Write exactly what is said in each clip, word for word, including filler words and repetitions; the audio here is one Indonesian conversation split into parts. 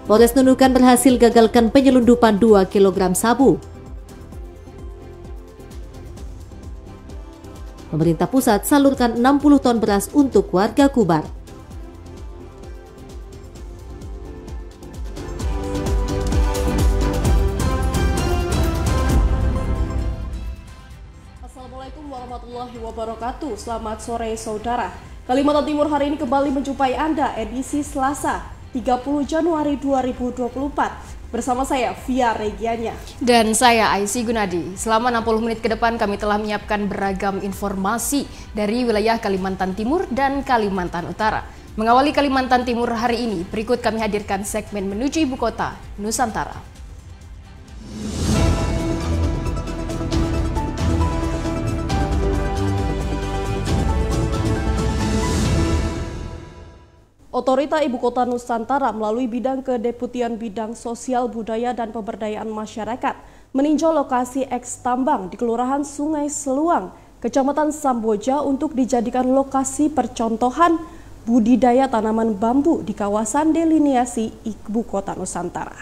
Polres Nunukan berhasil gagalkan penyelundupan dua kilogram sabu. Pemerintah pusat salurkan enam puluh ton beras untuk warga Kubar. Assalamualaikum warahmatullahi wabarakatuh. Selamat sore saudara. Kalimantan Timur hari ini kembali menjumpai Anda edisi Selasa tiga puluh Januari dua ribu dua puluh empat. Bersama saya Via Regianya. Dan saya Aisy Gunadi. Selama enam puluh menit ke depan kami telah menyiapkan beragam informasi dari wilayah Kalimantan Timur dan Kalimantan Utara. Mengawali Kalimantan Timur hari ini, berikut kami hadirkan segmen menuju ibu kota Nusantara. Otorita Ibu Kota Nusantara melalui Bidang Kedeputian Bidang Sosial Budaya dan Pemberdayaan Masyarakat meninjau lokasi eks tambang di Kelurahan Sungai Seluang, Kecamatan Samboja untuk dijadikan lokasi percontohan budidaya tanaman bambu di kawasan deliniasi Ibu Kota Nusantara.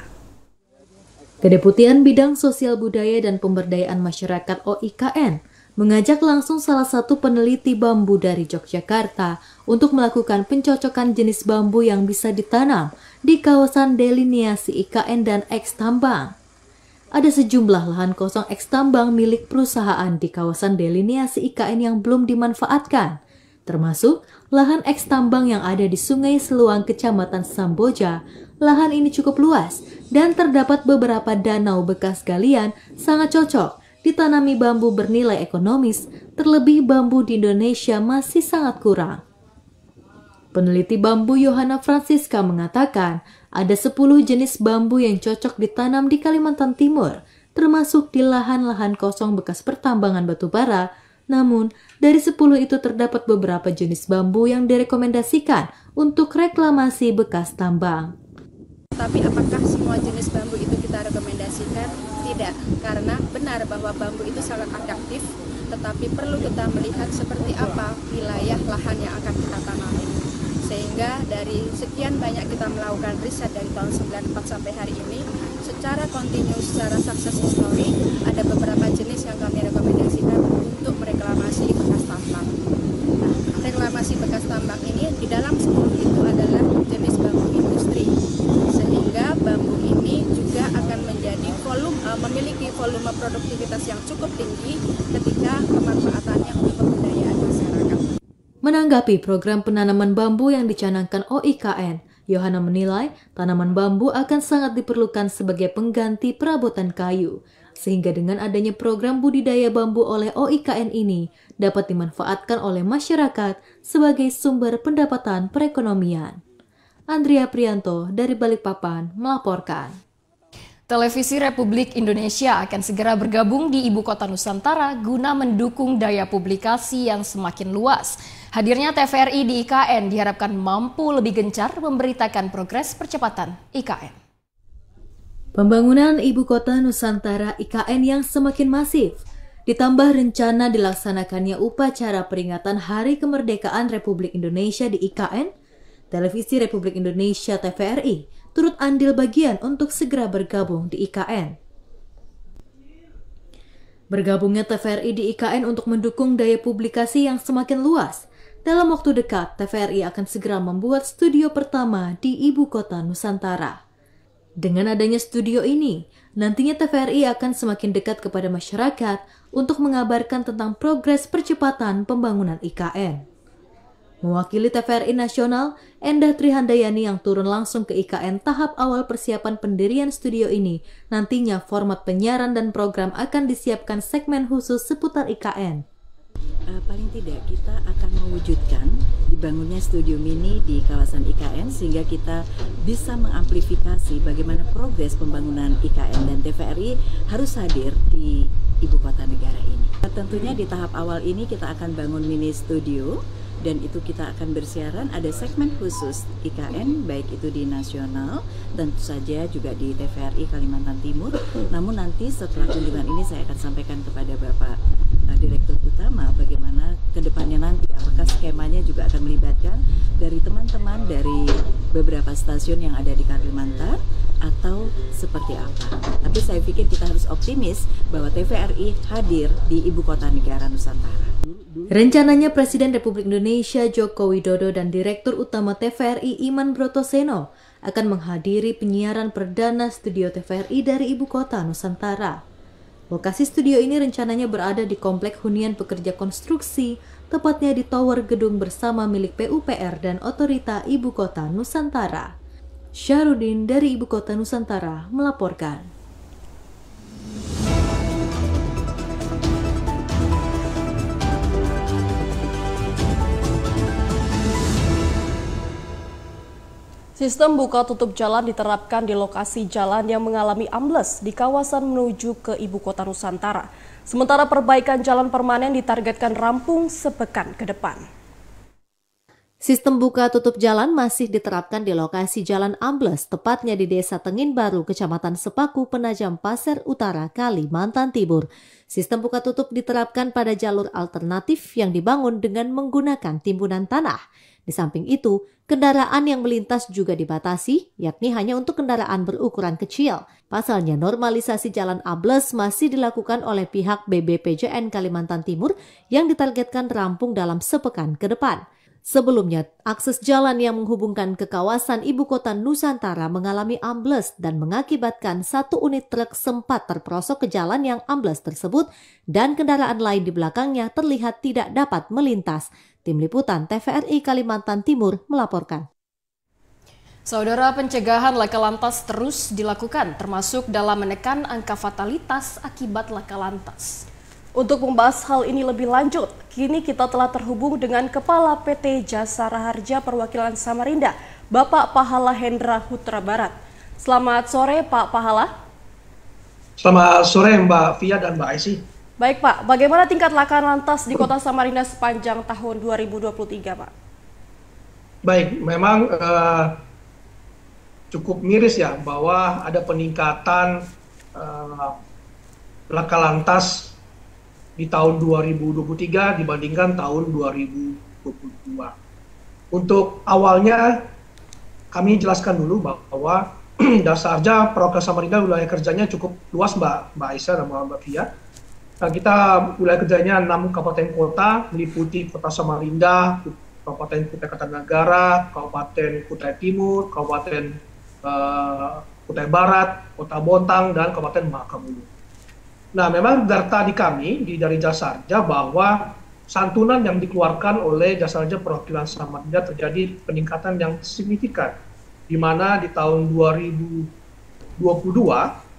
Kedeputian Bidang Sosial Budaya dan Pemberdayaan Masyarakat O I K N mengajak langsung salah satu peneliti bambu dari Yogyakarta untuk melakukan pencocokan jenis bambu yang bisa ditanam di kawasan deliniasi I K N dan eks tambang. Ada sejumlah lahan kosong eks tambang milik perusahaan di kawasan deliniasi I K N yang belum dimanfaatkan, termasuk lahan eks tambang yang ada di Sungai Seluang, Kecamatan Samboja. Lahan ini cukup luas dan terdapat beberapa danau bekas galian sangat cocok ditanami bambu bernilai ekonomis, terlebih bambu di Indonesia masih sangat kurang. Peneliti bambu Yohana Francisca mengatakan ada sepuluh jenis bambu yang cocok ditanam di Kalimantan Timur, termasuk di lahan-lahan kosong bekas pertambangan batu bara. Namun, dari sepuluh itu terdapat beberapa jenis bambu yang direkomendasikan untuk reklamasi bekas tambang. Tapi apakah semua jenis bambu itu kita rekomendasikan? Tidak, karena benar bahwa bambu itu sangat adaptif, tetapi perlu kita melihat seperti apa wilayah lahan yang akan kita tanami. Sehingga dari sekian banyak kita melakukan riset dari tahun sembilan puluh empat sampai hari ini, secara kontinu, secara sukses histori, ada beberapa jenis yang kami rekomendasikan untuk mereklamasi bekas tambang. Nah, reklamasi bekas tambang ini di dalam sepuluh itu adalah jenis bambu industri, sehingga bambu ini juga akan menjadi volume, uh, memiliki volume produktivitas yang cukup tinggi ketika pemanfaatannya untuk pemberdayaan masyarakat. Menanggapi program penanaman bambu yang dicanangkan O I K N, Yohana menilai tanaman bambu akan sangat diperlukan sebagai pengganti perabotan kayu, sehingga dengan adanya program budidaya bambu oleh O I K N ini dapat dimanfaatkan oleh masyarakat sebagai sumber pendapatan perekonomian. Andrea Prianto dari Balikpapan melaporkan. Televisi Republik Indonesia akan segera bergabung di Ibu Kota Nusantara guna mendukung daya publikasi yang semakin luas. Hadirnya T V R I di I K N diharapkan mampu lebih gencar memberitakan progres percepatan I K N. Pembangunan Ibu Kota Nusantara I K N yang semakin masif, ditambah rencana dilaksanakannya upacara peringatan Hari Kemerdekaan Republik Indonesia di I K N, Televisi Republik Indonesia T V R I turut andil bagian untuk segera bergabung di I K N. Bergabungnya T V R I di I K N untuk mendukung daya publikasi yang semakin luas. Dalam waktu dekat, T V R I akan segera membuat studio pertama di Ibu Kota Nusantara. Dengan adanya studio ini, nantinya T V R I akan semakin dekat kepada masyarakat untuk mengabarkan tentang progres percepatan pembangunan I K N. Mewakili T V R I Nasional, Endah Trihandayani yang turun langsung ke I K N tahap awal persiapan pendirian studio ini, nantinya format penyiaran dan program akan disiapkan segmen khusus seputar I K N. Uh, paling tidak kita akan mewujudkan dibangunnya studio mini di kawasan I K N sehingga kita bisa mengamplifikasi bagaimana progres pembangunan I K N, dan T V R I harus hadir di ibu kota negara ini. Tentunya di tahap awal ini kita akan bangun mini studio, dan itu kita akan bersiaran ada segmen khusus I K N, baik itu di nasional, tentu saja juga di T V R I Kalimantan Timur. Namun nanti setelah kunjungan ini saya akan sampaikan kepada Bapak uh, Direktur Utama bagaimana kedepannya nanti, apakah skemanya juga akan melibatkan dari teman-teman dari beberapa stasiun yang ada di Kalimantan atau seperti apa. Tapi saya pikir kita harus optimis bahwa T V R I hadir di Ibu Kota Negara Nusantara. Rencananya Presiden Republik Indonesia Joko Widodo dan Direktur Utama T V R I Iman Brotoseno akan menghadiri penyiaran perdana studio T V R I dari Ibu Kota Nusantara. Lokasi studio ini rencananya berada di Komplek Hunian Pekerja Konstruksi, tepatnya di Tower Gedung Bersama milik P U P R dan Otorita Ibu Kota Nusantara. Syarudin dari Ibu Kota Nusantara melaporkan. Sistem buka tutup jalan diterapkan di lokasi jalan yang mengalami ambles di kawasan menuju ke Ibu Kota Nusantara. Sementara perbaikan jalan permanen ditargetkan rampung sepekan ke depan. Sistem buka tutup jalan masih diterapkan di lokasi jalan ambles, tepatnya di Desa Tengin Baru, Kecamatan Sepaku, Penajam Pasir Utara, Kalimantan Timur. Sistem buka tutup diterapkan pada jalur alternatif yang dibangun dengan menggunakan timbunan tanah. Di samping itu, kendaraan yang melintas juga dibatasi, yakni hanya untuk kendaraan berukuran kecil. Pasalnya, normalisasi jalan ambles masih dilakukan oleh pihak B B P J N Kalimantan Timur yang ditargetkan rampung dalam sepekan ke depan. Sebelumnya, akses jalan yang menghubungkan ke kawasan Ibu Kota Nusantara mengalami ambles dan mengakibatkan satu unit truk sempat terperosok ke jalan yang ambles tersebut dan kendaraan lain di belakangnya terlihat tidak dapat melintas. Tim Liputan T V R I Kalimantan Timur melaporkan. Saudara, pencegahan laka lantas terus dilakukan, termasuk dalam menekan angka fatalitas akibat laka lantas. Untuk membahas hal ini lebih lanjut, kini kita telah terhubung dengan Kepala P T Jasa Raharja Perwakilan Samarinda, Bapak Pahala Hendra Hutra Barat. Selamat sore, Pak Pahala. Selamat sore, Mbak Fia dan Mbak Aisy. Baik, Pak. Bagaimana tingkat laka lantas di Kota Samarinda sepanjang tahun dua ribu dua puluh tiga, Pak? Baik, memang uh, cukup miris ya bahwa ada peningkatan uh, laka lantas di tahun dua ribu dua puluh tiga dibandingkan tahun dua ribu dua puluh dua. Untuk awalnya kami jelaskan dulu bahwa Dasarja Perwakilan Samarinda wilayah kerjanya cukup luas, Mbak Mbak Aisyah dan Mbak Fia. Nah, kita wilayah kerjanya enam kabupaten kota meliputi Kota Samarinda, Kabupaten Kutai Kartanegara, Kabupaten Kutai Timur, Kabupaten uh, Kutai Barat, Kota Bontang, dan Kabupaten Makamulu. Nah, memang data di kami di dari Jasarja bahwa santunan yang dikeluarkan oleh Jasarja Perwakilan Samarinda terjadi peningkatan yang signifikan, di mana di tahun dua ribu dua puluh dua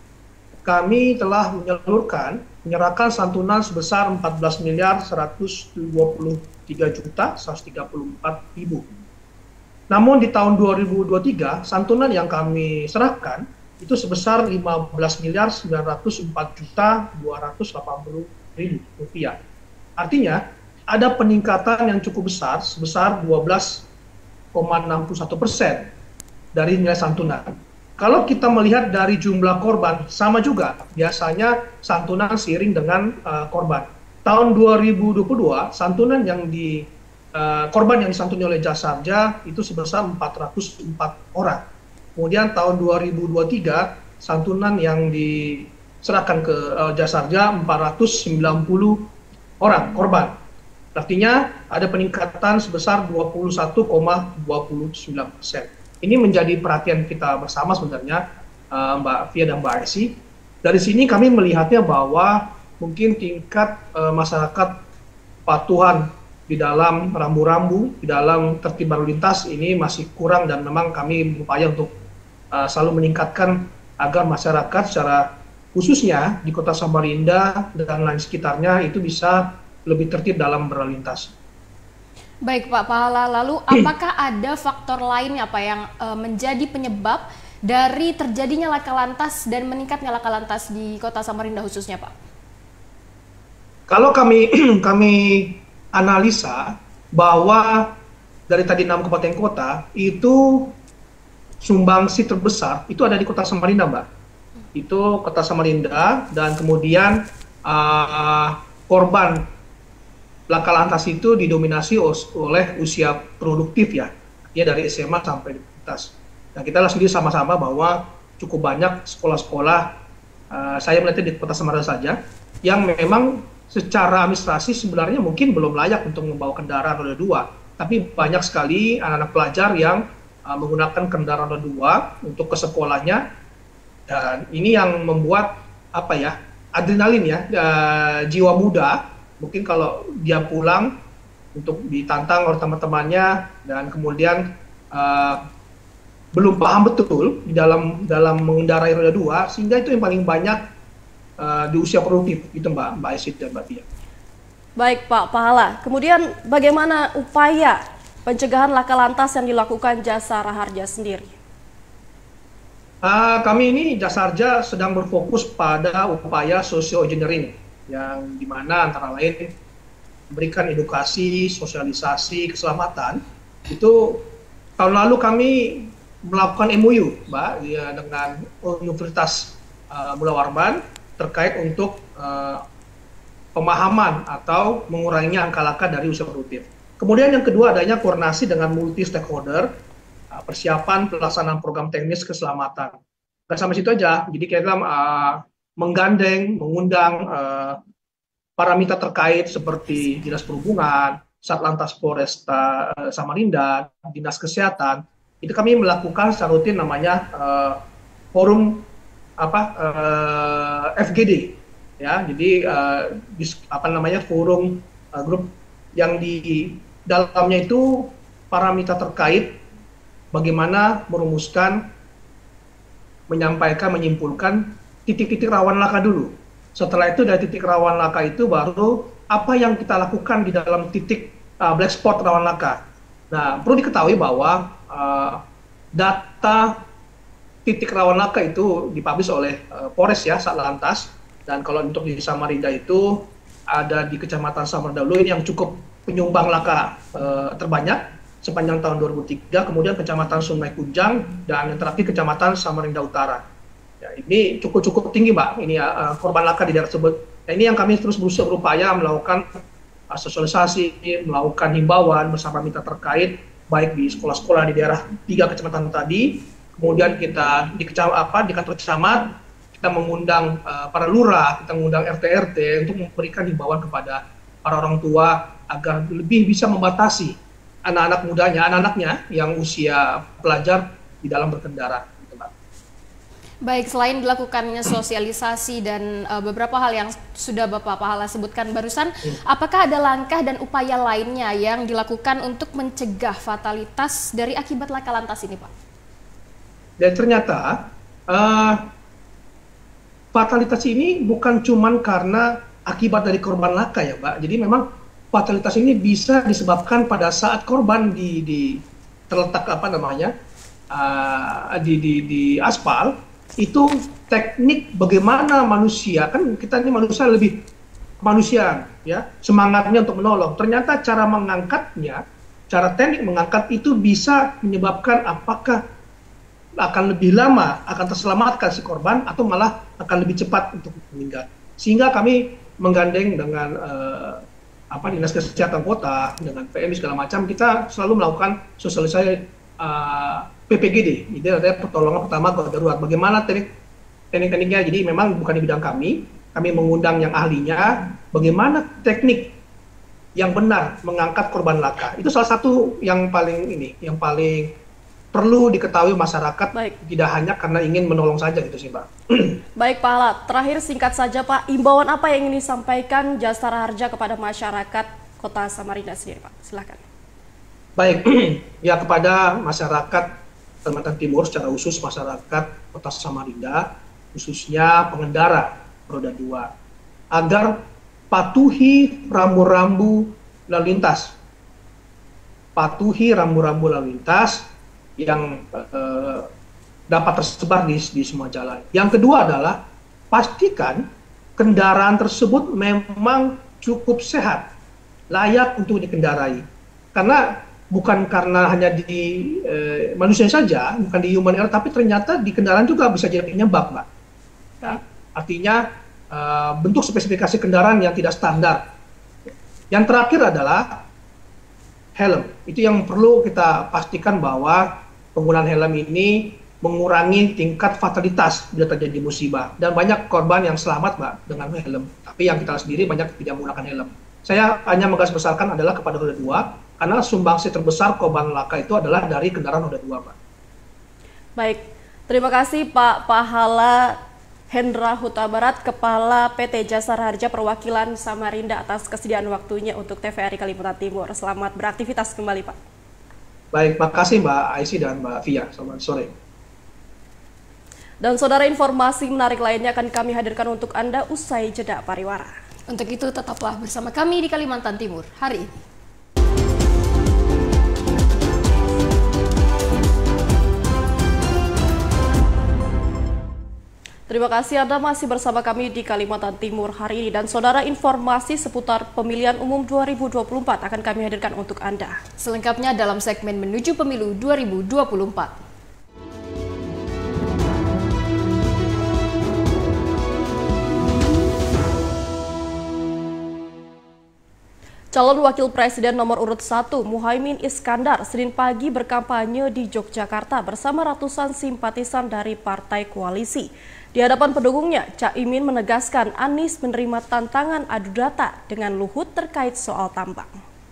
kami telah menyalurkan menyerahkan santunan sebesar empat belas miliar seratus dua puluh tiga juta seratus tiga puluh empat ribu. Namun di tahun dua ribu dua puluh tiga santunan yang kami serahkan itu sebesar lima belas miliar sembilan ratus empat juta dua ratus delapan puluh ribu rupiah. Artinya ada peningkatan yang cukup besar sebesar dua belas koma enam puluh satu persen dari nilai santunan. Kalau kita melihat dari jumlah korban, sama juga. Biasanya santunan seiring dengan uh, korban. Tahun dua ribu dua puluh dua, santunan yang di uh, korban yang disantuni oleh Jasarja itu sebesar empat ratus empat orang. Kemudian tahun dua ribu dua puluh tiga, santunan yang diserahkan ke uh, Jasarja empat ratus sembilan puluh orang korban. Artinya ada peningkatan sebesar dua puluh satu koma dua puluh sembilan persen. Ini menjadi perhatian kita bersama sebenarnya, uh, Mbak Fia dan Mbak Aisy. Dari sini kami melihatnya bahwa mungkin tingkat uh, masyarakat patuhan di dalam rambu-rambu, di dalam tertib lalu lintas ini masih kurang, dan memang kami berupaya untuk uh, selalu meningkatkan agar masyarakat secara khususnya di Kota Samarinda dan lain sekitarnya itu bisa lebih tertib dalam berlalu lintas. Baik, Pak Pahala, lalu apakah ada faktor lain apa yang e, menjadi penyebab dari terjadinya laka lantas dan meningkatnya laka lantas di Kota Samarinda khususnya, Pak? Kalau kami kami analisa bahwa dari tadi enam kabupaten kota itu sumbangsi terbesar itu ada di Kota Samarinda, Mbak. Itu Kota Samarinda, dan kemudian uh, korban laka lantas itu didominasi oleh usia produktif ya, ya dari S M A sampai universitas. Nah, kita lihat sendiri sama-sama bahwa cukup banyak sekolah-sekolah, uh, saya melihatnya di Kota Samarinda saja, yang memang secara administrasi sebenarnya mungkin belum layak untuk membawa kendaraan roda dua, tapi banyak sekali anak-anak pelajar yang uh, menggunakan kendaraan roda dua untuk ke sekolahnya, dan ini yang membuat apa ya, adrenalin ya, uh, jiwa muda, mungkin kalau dia pulang untuk ditantang oleh teman-temannya dan kemudian uh, belum paham betul di dalam dalam mengendarai roda dua, sehingga itu yang paling banyak uh, di usia produktif itu Mbak Mbak Esit dan Mbak Tia. Baik Pak Pahala, kemudian bagaimana upaya pencegahan laka lantas yang dilakukan Jasara Harja sendiri? Uh, kami ini Jasarja sedang berfokus pada upaya social engineering, yang dimana antara lain memberikan edukasi, sosialisasi, keselamatan. Itu tahun lalu kami melakukan M O U, Mbak, ya, dengan Universitas uh, Mula Warman terkait untuk uh, pemahaman atau menguranginya angka laka dari usia produktif. Kemudian yang kedua adanya koordinasi dengan multi stakeholder, uh, persiapan pelaksanaan program teknis keselamatan. Nggak sampai situ aja, jadi kita uh, menggandeng, mengundang uh, para mitra terkait seperti Dinas Perhubungan, Satlantas Polresta uh, Samarinda, Dinas Kesehatan. Itu kami melakukan secara rutin namanya uh, forum apa uh, F G D ya, jadi uh, dis, apa namanya forum uh, grup yang di dalamnya itu para mitra terkait bagaimana merumuskan, menyampaikan, menyimpulkan titik-titik rawan laka dulu. Setelah itu dari titik rawan laka itu baru apa yang kita lakukan di dalam titik uh, black spot rawan laka. Nah, perlu diketahui bahwa uh, data titik rawan laka itu dipublish oleh uh, Polres ya, Satlantas, dan kalau untuk di Samarinda itu ada di Kecamatan Samarinda Ulu yang cukup penyumbang laka uh, terbanyak sepanjang tahun dua ribu tiga, kemudian Kecamatan Sungai Kunjang, dan yang terakhir Kecamatan Samarinda Utara. Ya, ini cukup-cukup tinggi Mbak, ini ya, uh, korban laka di daerah tersebut. Nah, ini yang kami terus berusaha berupaya melakukan sosialisasi, melakukan himbauan bersama mitra terkait, baik di sekolah-sekolah di daerah tiga kecamatan tadi, kemudian kita di kecamatan apa di kantor camat, kita mengundang uh, para lurah, kita mengundang R T R T untuk memberikan himbauan kepada para orang tua agar lebih bisa membatasi anak-anak mudanya, anak-anaknya yang usia pelajar di dalam berkendara. Baik, selain dilakukannya sosialisasi dan uh, beberapa hal yang sudah Bapak Pahala sebutkan barusan, hmm. apakah ada langkah dan upaya lainnya yang dilakukan untuk mencegah fatalitas dari akibat laka lantas ini, Pak? Dan ternyata uh, fatalitas ini bukan cuma karena akibat dari korban laka ya, Pak. Jadi memang fatalitas ini bisa disebabkan pada saat korban di, di terletak apa namanya uh, di, di, di aspal. Itu teknik bagaimana manusia, kan kita ini manusia lebih kemanusiaan ya, semangatnya untuk menolong. Ternyata cara mengangkatnya, cara teknik mengangkat itu bisa menyebabkan apakah akan lebih lama akan terselamatkan si korban atau malah akan lebih cepat untuk meninggal. Sehingga kami menggandeng dengan uh, apa Dinas Kesehatan Kota, dengan P M I segala macam, kita selalu melakukan sosialisasi uh, P P G D, itu adalah pertolongan pertama gawat darurat. Bagaimana teknik teknik-tekniknya? Jadi memang bukan di bidang kami, kami mengundang yang ahlinya. Bagaimana teknik yang benar mengangkat korban laka? Itu salah satu yang paling ini, yang paling perlu diketahui masyarakat. Baik. Tidak hanya karena ingin menolong saja gitu sih, Pak. Baik, Pak Hala. Terakhir singkat saja, Pak, imbauan apa yang ingin disampaikan Jasara Harja kepada masyarakat Kota Samarinda sendiri, Pak? Silakan. Baik, ya kepada masyarakat Kalimantan Timur, secara khusus masyarakat Kota Samarinda, khususnya pengendara roda dua, agar patuhi rambu-rambu lalu lintas, patuhi rambu-rambu lalu lintas yang eh, dapat tersebar di, di semua jalan. Yang kedua adalah pastikan kendaraan tersebut memang cukup sehat, layak untuk dikendarai, karena bukan karena hanya di eh, manusia saja, bukan di human error, tapi ternyata di kendaraan juga bisa jadi penyebab, Mbak. Ya, artinya uh, bentuk spesifikasi kendaraan yang tidak standar. Yang terakhir adalah helm. Itu yang perlu kita pastikan bahwa penggunaan helm ini mengurangi tingkat fatalitas bila terjadi musibah. Dan banyak korban yang selamat, Mbak, dengan helm. Tapi yang kita sendiri banyak tidak menggunakan helm. Saya hanya menggarisbesarkan adalah kepada roda dua, karena sumbangsi terbesar korban laka itu adalah dari kendaraan roda dua, Pak. Baik, terima kasih Pak Pahala Hendra Huta Barat, Kepala P T Jasara Harja Perwakilan Samarinda atas kesediaan waktunya untuk T V R I Kalimantan Timur. Selamat beraktivitas kembali, Pak. Baik, makasih Mbak Aisy dan Mbak Via. Selamat sore. Dan saudara, informasi menarik lainnya akan kami hadirkan untuk Anda usai jeda pariwara. Untuk itu tetaplah bersama kami di Kalimantan Timur hari ini. Terima kasih Anda masih bersama kami di Kalimantan Timur hari ini. Dan saudara, informasi seputar pemilihan umum dua ribu dua puluh empat akan kami hadirkan untuk Anda. Selengkapnya dalam segmen Menuju Pemilu dua ribu dua puluh empat. Calon Wakil Presiden nomor urut satu Muhaimin Iskandar Senin pagi berkampanye di Yogyakarta bersama ratusan simpatisan dari partai koalisi. Di hadapan pendukungnya, Caimin menegaskan Anies menerima tantangan adu data dengan Luhut terkait soal tambang.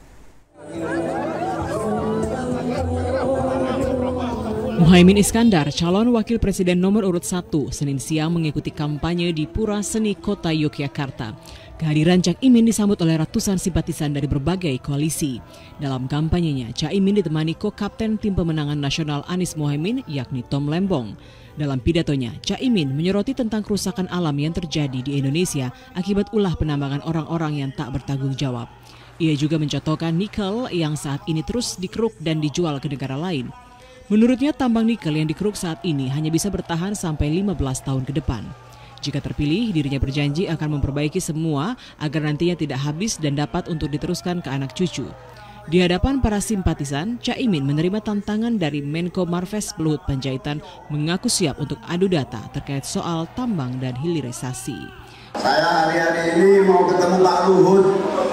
Muhaimin Iskandar, calon wakil presiden nomor urut satu, Senin siang mengikuti kampanye di Pura Seni Kota Yogyakarta. Kehadiran Cak Imin disambut oleh ratusan simpatisan dari berbagai koalisi. Dalam kampanyenya, Cak Imin ditemani ko-kapten tim pemenangan nasional Anies Muhaimin, yakni Tom Lembong. Dalam pidatonya, Cak Imin menyoroti tentang kerusakan alam yang terjadi di Indonesia akibat ulah penambangan orang-orang yang tak bertanggung jawab. Ia juga mencontohkan nikel yang saat ini terus dikeruk dan dijual ke negara lain. Menurutnya, tambang nikel yang dikeruk saat ini hanya bisa bertahan sampai lima belas tahun ke depan. Jika terpilih, dirinya berjanji akan memperbaiki semua agar nantinya tidak habis dan dapat untuk diteruskan ke anak cucu. Di hadapan para simpatisan, Cak Imin menerima tantangan dari Menko Marves Luhut Panjaitan mengaku siap untuk adu data terkait soal tambang dan hilirisasi. Saya hari-hari ini mau ketemu Pak Luhut.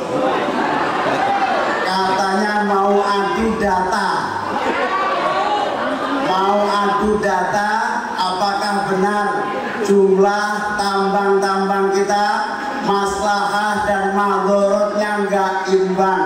Katanya mau adu data. Mau adu data, apakah benar jumlah tambang-tambang kita maslahah dan madorotnya nggak imbang?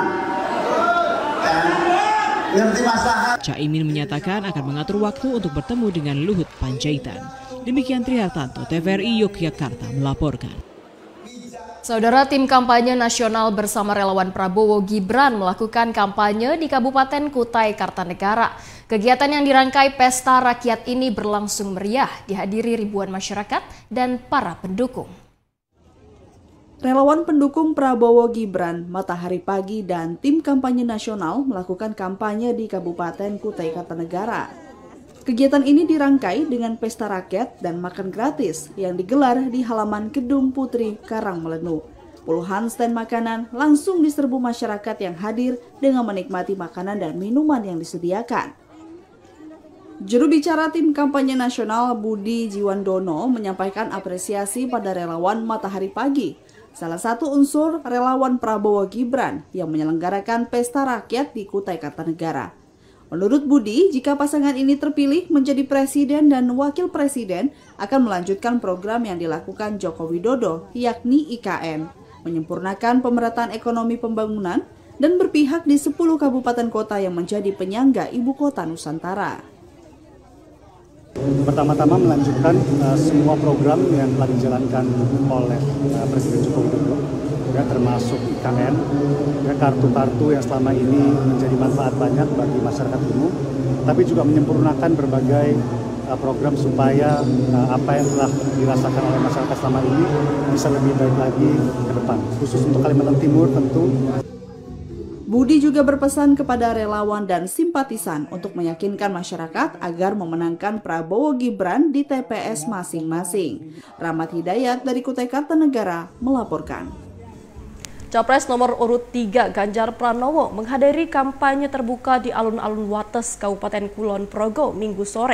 Dan ngerti maslahah? Cak Imin menyatakan akan mengatur waktu untuk bertemu dengan Luhut Panjaitan. Demikian Trihartanto, T V R I Yogyakarta melaporkan. Saudara, tim kampanye nasional bersama relawan Prabowo Gibran melakukan kampanye di Kabupaten Kutai Kartanegara. Kegiatan yang dirangkai Pesta Rakyat ini berlangsung meriah, dihadiri ribuan masyarakat dan para pendukung. Relawan pendukung Prabowo Gibran, Matahari Pagi, dan tim kampanye nasional melakukan kampanye di Kabupaten Kutai Kartanegara. Kegiatan ini dirangkai dengan pesta rakyat dan makan gratis yang digelar di halaman Gedung Putri Karangmelenu. Puluhan stand makanan langsung diserbu masyarakat yang hadir dengan menikmati makanan dan minuman yang disediakan. Juru bicara tim kampanye nasional Budi Jiwandono menyampaikan apresiasi pada relawan Matahari Pagi, salah satu unsur relawan Prabowo Gibran yang menyelenggarakan pesta rakyat di Kutai Kartanegara. Menurut Budi, jika pasangan ini terpilih menjadi presiden dan wakil presiden, akan melanjutkan program yang dilakukan Joko Widodo, yakni I K N, menyempurnakan pemerataan ekonomi pembangunan, dan berpihak di sepuluh kabupaten kota yang menjadi penyangga ibu kota Nusantara. Pertama-tama melanjutkan uh, semua program yang telah dijalankan oleh uh, Presiden Joko Widodo, ya, termasuk I K N, ya, kartu-kartu yang selama ini menjadi manfaat banyak bagi masyarakat umum, tapi juga menyempurnakan berbagai uh, program supaya uh, apa yang telah dirasakan oleh masyarakat selama ini bisa lebih baik lagi ke depan, khusus untuk Kalimantan Timur tentu. Budi juga berpesan kepada relawan dan simpatisan untuk meyakinkan masyarakat agar memenangkan Prabowo Gibran di T P S masing-masing. Rahmat Hidayat dari Kutai Kartanegara melaporkan. Capres nomor urut tiga Ganjar Pranowo menghadiri kampanye terbuka di alun-alun Wates, Kabupaten Kulon Progo, Minggu sore.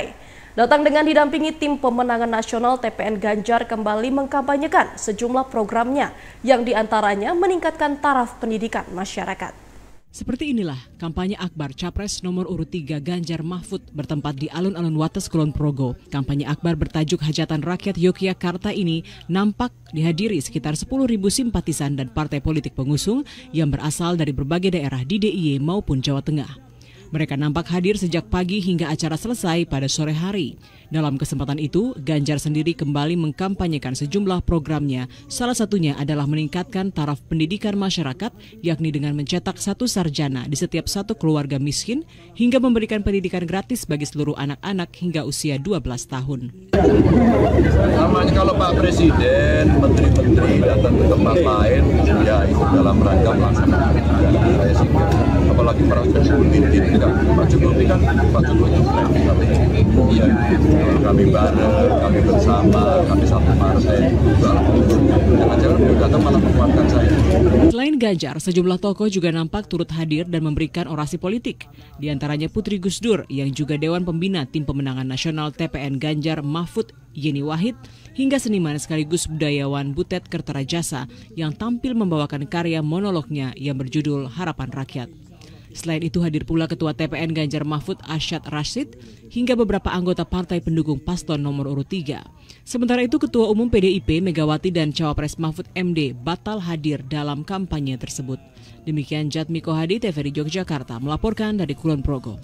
Datang dengan didampingi tim pemenangan nasional, T P N Ganjar kembali mengkampanyekan sejumlah programnya yang diantaranya meningkatkan taraf pendidikan masyarakat. Seperti inilah kampanye akbar Capres nomor urut tiga Ganjar Mahfud bertempat di alun-alun Wates Kulon Progo. Kampanye akbar bertajuk Hajatan Rakyat Yogyakarta ini nampak dihadiri sekitar sepuluh ribu simpatisan dan partai politik pengusung yang berasal dari berbagai daerah di D I Y maupun Jawa Tengah. Mereka nampak hadir sejak pagi hingga acara selesai pada sore hari. Dalam kesempatan itu, Ganjar sendiri kembali mengkampanyekan sejumlah programnya. Salah satunya adalah meningkatkan taraf pendidikan masyarakat, yakni dengan mencetak satu sarjana di setiap satu keluarga miskin, hingga memberikan pendidikan gratis bagi seluruh anak-anak hingga usia dua belas tahun. Namanya kalau Pak Presiden, menteri-menteri datang ke tempat lain, ya itu dalam rangka melaksanakan kebijakan presiden. Apalagi para pemimpin tidak, Pak Jokowi kan, Pak Jokowi itu iya, kami bareng, kami bersama, kami satu partai, jangan-jangan datang malah menguatkan saya. Selain Ganjar, sejumlah tokoh juga nampak turut hadir dan memberikan orasi politik. Di antaranya Putri Gus Dur yang juga Dewan Pembina Tim Pemenangan Nasional T P N Ganjar Mahfud Yeni Wahid, hingga seniman sekaligus budayawan Butet Kertarajasa yang tampil membawakan karya monolognya yang berjudul Harapan Rakyat. Selain itu hadir pula Ketua T P N Ganjar Mahfud Arsyad Rashid hingga beberapa anggota partai pendukung paslon nomor urut tiga. Sementara itu Ketua Umum P D I P Megawati dan Cawapres Mahfud M D batal hadir dalam kampanye tersebut. Demikian Jatmiko Hadi, T V R I Yogyakarta melaporkan dari Kulon Progo.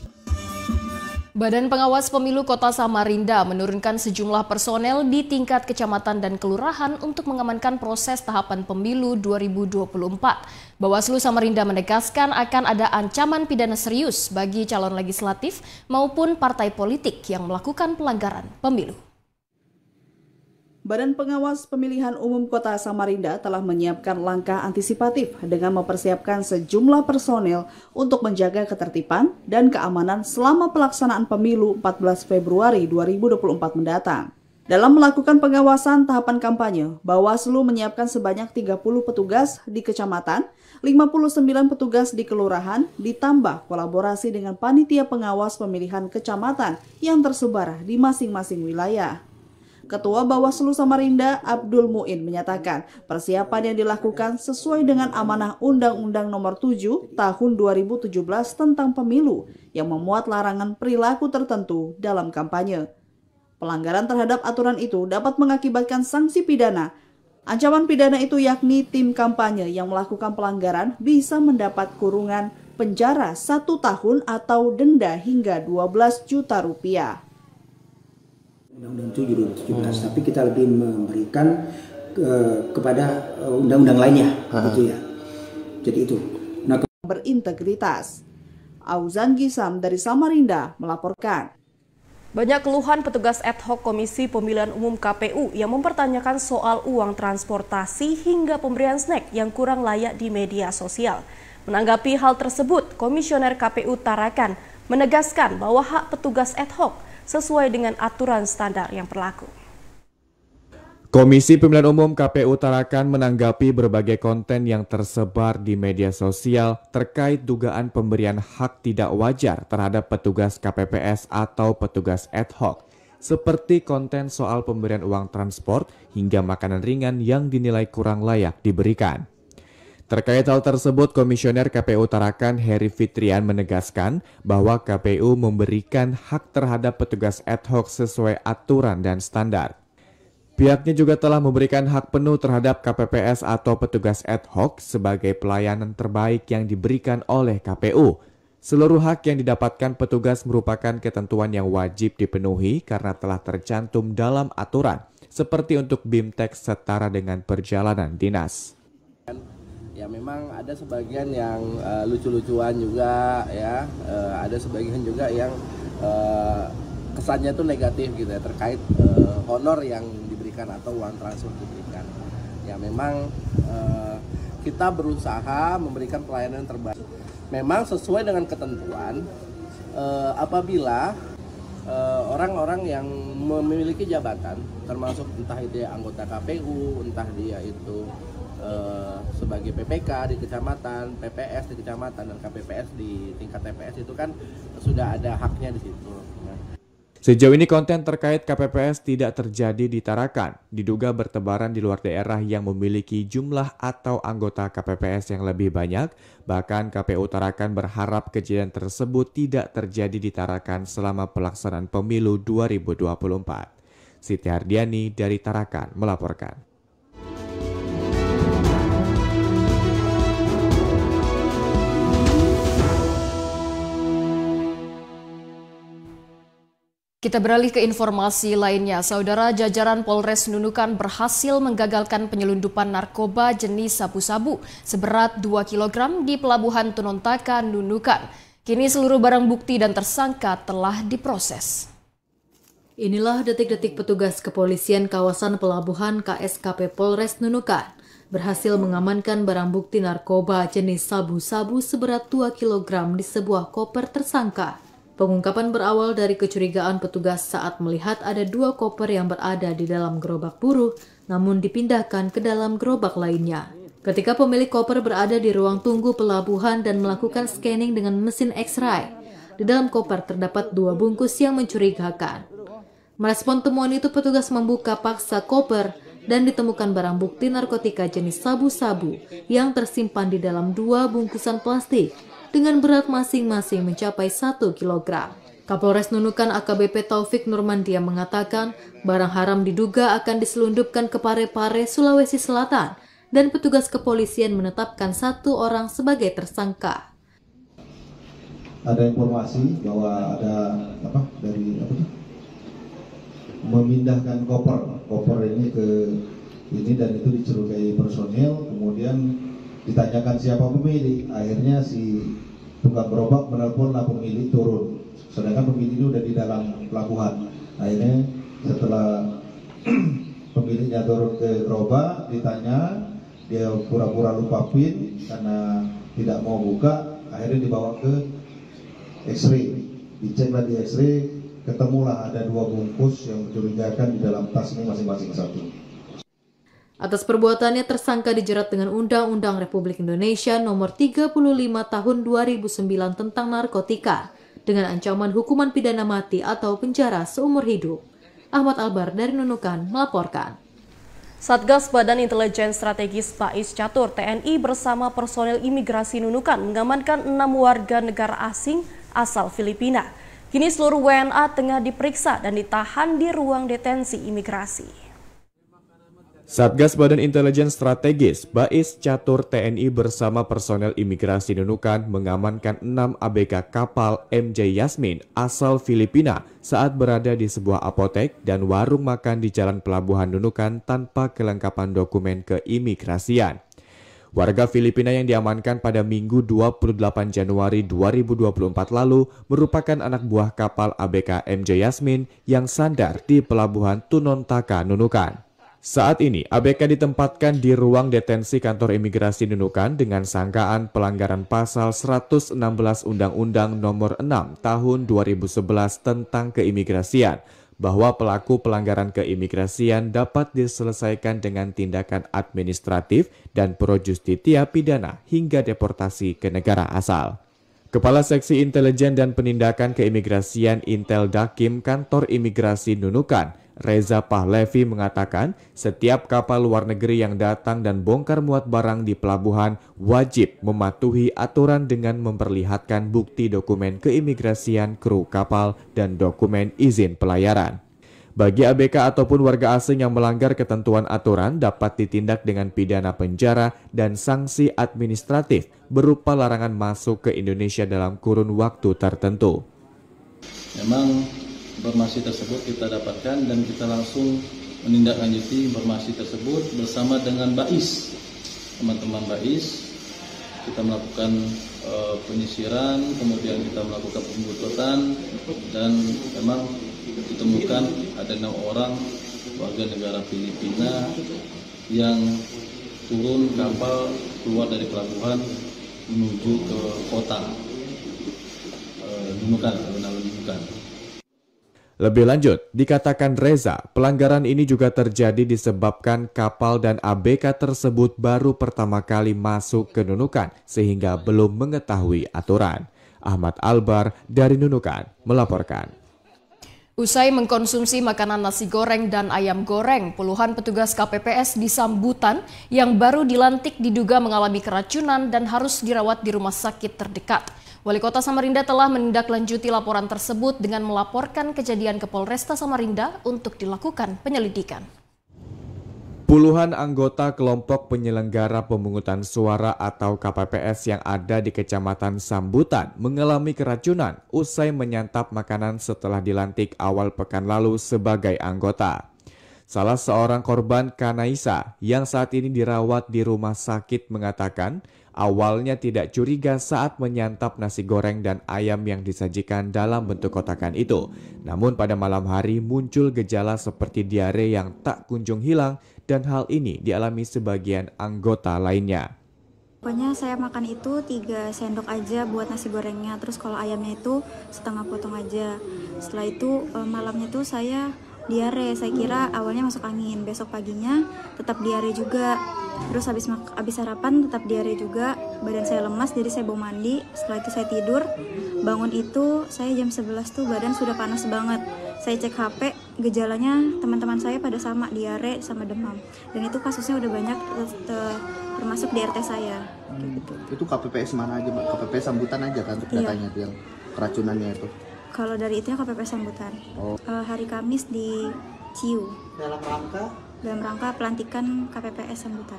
Badan Pengawas Pemilu Kota Samarinda menurunkan sejumlah personel di tingkat kecamatan dan kelurahan untuk mengamankan proses tahapan pemilu dua ribu dua puluh empat. Bawaslu Samarinda menegaskan akan ada ancaman pidana serius bagi calon legislatif maupun partai politik yang melakukan pelanggaran pemilu. Badan Pengawas Pemilihan Umum Kota Samarinda telah menyiapkan langkah antisipatif dengan mempersiapkan sejumlah personel untuk menjaga ketertiban dan keamanan selama pelaksanaan pemilu empat belas Februari dua ribu dua puluh empat mendatang. Dalam melakukan pengawasan tahapan kampanye, Bawaslu menyiapkan sebanyak tiga puluh petugas di kecamatan, lima puluh sembilan petugas di kelurahan, ditambah kolaborasi dengan panitia pengawas pemilihan kecamatan yang tersebar di masing-masing wilayah. Ketua Bawaslu Samarinda Abdul Muin menyatakan persiapan yang dilakukan sesuai dengan amanah Undang-Undang Nomor tujuh Tahun dua ribu tujuh belas tentang pemilu yang memuat larangan perilaku tertentu dalam kampanye. Pelanggaran terhadap aturan itu dapat mengakibatkan sanksi pidana. Ancaman pidana itu yakni tim kampanye yang melakukan pelanggaran bisa mendapat kurungan penjara satu tahun atau denda hingga dua belas juta rupiah. Undang-Undang tujuh dua ribu tujuh belas, tapi kita lebih memberikan uh, kepada undang-undang uh, lainnya, gitu ya. Jadi itu. Nah, berintegritas. Auzan Gisam dari Samarinda melaporkan. Banyak keluhan petugas ad hoc Komisi Pemilihan Umum K P U yang mempertanyakan soal uang transportasi hingga pemberian snack yang kurang layak di media sosial. Menanggapi hal tersebut, Komisioner K P U Tarakan menegaskan bahwa hak petugas ad hoc sesuai dengan aturan standar yang berlaku. Komisi Pemilihan Umum K P U Tarakan menanggapi berbagai konten yang tersebar di media sosial terkait dugaan pemberian hak tidak wajar terhadap petugas K P P S atau petugas ad hoc, seperti konten soal pemberian uang transport hingga makanan ringan yang dinilai kurang layak diberikan. Terkait hal tersebut, Komisioner K P U Tarakan Heri Fitrian menegaskan bahwa K P U memberikan hak terhadap petugas ad hoc sesuai aturan dan standar. Pihaknya juga telah memberikan hak penuh terhadap K P P S atau petugas ad hoc sebagai pelayanan terbaik yang diberikan oleh K P U. Seluruh hak yang didapatkan petugas merupakan ketentuan yang wajib dipenuhi karena telah tercantum dalam aturan, seperti untuk BIMTEK setara dengan perjalanan dinas. Ya memang ada sebagian yang uh, lucu-lucuan juga ya, uh, ada sebagian juga yang uh, kesannya itu negatif gitu ya terkait uh, honor yang diberikan atau uang transfer diberikan. Ya memang uh, kita berusaha memberikan pelayanan terbaik. Memang sesuai dengan ketentuan uh, apabila orang-orang uh, yang memiliki jabatan termasuk entah itu ya anggota K P U, entah dia itu Uh, sebagai P P K di kecamatan, P P S di kecamatan, dan K P P S di tingkat T P S itu kan sudah ada haknya di situ. Sejauh ini konten terkait K P P S tidak terjadi di Tarakan, diduga bertebaran di luar daerah yang memiliki jumlah atau anggota K P P S yang lebih banyak. Bahkan K P U Tarakan berharap kejadian tersebut tidak terjadi di Tarakan selama pelaksanaan pemilu dua ribu dua puluh empat. Siti Hardiani dari Tarakan melaporkan. Kita beralih ke informasi lainnya. Saudara, jajaran Polres Nunukan berhasil menggagalkan penyelundupan narkoba jenis sabu-sabu seberat dua kilogram di Pelabuhan Tunontaka, Nunukan. Kini seluruh barang bukti dan tersangka telah diproses. Inilah detik-detik petugas kepolisian kawasan pelabuhan K S K P Polres Nunukan berhasil mengamankan barang bukti narkoba jenis sabu-sabu seberat dua kilogram di sebuah koper tersangka. Pengungkapan berawal dari kecurigaan petugas saat melihat ada dua koper yang berada di dalam gerobak buruh, namun dipindahkan ke dalam gerobak lainnya. Ketika pemilik koper berada di ruang tunggu pelabuhan dan melakukan scanning dengan mesin X-ray, di dalam koper terdapat dua bungkus yang mencurigakan. Merespon temuan itu, petugas membuka paksa koper dan ditemukan barang bukti narkotika jenis sabu-sabu yang tersimpan di dalam dua bungkusan plastik dengan berat masing-masing mencapai satu kilogram. Kapolres Nunukan A K B P Taufik Nurmandia mengatakan barang haram diduga akan diselundupkan ke Parepare, Sulawesi Selatan, dan petugas kepolisian menetapkan satu orang sebagai tersangka. Ada informasi bahwa ada apa dari apa tuh? memindahkan koper koper ini ke ini dan itu dicurigai personil, kemudian ditanyakan siapa pemilik, akhirnya si tukang gerobak menelponlah pemilik turun, sedangkan pemilik itu udah di dalam pelabuhan. Akhirnya setelah pemiliknya turun ke gerobak, ditanya, dia pura-pura lupa PIN karena tidak mau buka, akhirnya dibawa ke X-ray, diceklah di X-ray, ketemulah ada dua bungkus yang mencurigakan di dalam tas ini masing-masing satu. Atas perbuatannya, tersangka dijerat dengan Undang-Undang Republik Indonesia Nomor tiga puluh lima Tahun dua ribu sembilan tentang narkotika dengan ancaman hukuman pidana mati atau penjara seumur hidup. Ahmad Albar dari Nunukan melaporkan. Satgas Badan Intelijen Strategis Bais Catur T N I bersama personel imigrasi Nunukan mengamankan enam warga negara asing asal Filipina. Kini seluruh W N A tengah diperiksa dan ditahan di ruang detensi imigrasi. Satgas Badan Intelijen Strategis Bais Catur T N I bersama personel imigrasi Nunukan mengamankan enam A B K kapal M J Yasmin asal Filipina saat berada di sebuah apotek dan warung makan di Jalan Pelabuhan Nunukan tanpa kelengkapan dokumen keimigrasian. Warga Filipina yang diamankan pada Minggu dua puluh delapan Januari dua ribu dua puluh empat lalu merupakan anak buah kapal A B K M J Yasmin yang sandar di Pelabuhan Tunontaka, Nunukan. Saat ini, A B K ditempatkan di ruang detensi kantor imigrasi Nunukan dengan sangkaan pelanggaran pasal seratus enam belas Undang-Undang Nomor enam Tahun dua ribu sebelas tentang keimigrasian, bahwa pelaku pelanggaran keimigrasian dapat diselesaikan dengan tindakan administratif dan pro justitia pidana hingga deportasi ke negara asal. Kepala Seksi Intelijen dan Penindakan Keimigrasian Intel Dakim Kantor Imigrasi Nunukan, Reza Pahlevi mengatakan setiap kapal luar negeri yang datang dan bongkar muat barang di pelabuhan wajib mematuhi aturan dengan memperlihatkan bukti dokumen keimigrasian kru kapal dan dokumen izin pelayaran. Bagi A B K ataupun warga asing yang melanggar ketentuan aturan dapat ditindak dengan pidana penjara dan sanksi administratif berupa larangan masuk ke Indonesia dalam kurun waktu tertentu. Memang informasi tersebut kita dapatkan dan kita langsung menindaklanjuti informasi tersebut bersama dengan Bais, teman-teman Bais. Kita melakukan uh, penyisiran, kemudian kita melakukan pembuntutan dan memang ditemukan ada enam orang warga negara Filipina yang turun kapal keluar dari pelabuhan menuju ke kota uh, Nunukan, Nunukan. Lebih lanjut, dikatakan Reza, pelanggaran ini juga terjadi disebabkan kapal dan A B K tersebut baru pertama kali masuk ke Nunukan sehingga belum mengetahui aturan. Ahmad Albar dari Nunukan melaporkan. Usai mengkonsumsi makanan nasi goreng dan ayam goreng, puluhan petugas K P P S di Sambutan yang baru dilantik diduga mengalami keracunan dan harus dirawat di rumah sakit terdekat. Wali Kota Samarinda telah menindaklanjuti laporan tersebut dengan melaporkan kejadian ke Polresta Samarinda untuk dilakukan penyelidikan. Puluhan anggota kelompok penyelenggara pemungutan suara atau K P P S yang ada di Kecamatan Sambutan mengalami keracunan usai menyantap makanan setelah dilantik awal pekan lalu sebagai anggota. Salah seorang korban, Kanaisa, yang saat ini dirawat di rumah sakit mengatakan awalnya tidak curiga saat menyantap nasi goreng dan ayam yang disajikan dalam bentuk kotakan itu. Namun pada malam hari muncul gejala seperti diare yang tak kunjung hilang dan hal ini dialami sebagian anggota lainnya. Pokoknya saya makan itu tiga sendok aja buat nasi gorengnya, terus kalau ayamnya itu setengah potong aja. Setelah itu malamnya tuh saya diare, saya kira awalnya masuk angin, besok paginya tetap diare juga. Terus habis habis sarapan tetap diare juga, badan saya lemas jadi saya bawa mandi. Setelah itu saya tidur, bangun itu saya jam sebelas tuh badan sudah panas banget. Saya cek H P, gejalanya teman-teman saya pada sama, diare sama demam. Dan itu kasusnya udah banyak termasuk di R T saya. Hmm. Gitu. Itu K P P S mana aja, Mbak? K P P S Sambutan aja kan datanya tuh yang keracunannya itu? Kalau dari itu ya K P P S Sambutan. Oh. Uh, hari Kamis di Ciu. Dalam rangka? Dalam rangka pelantikan K P P S Sambutan.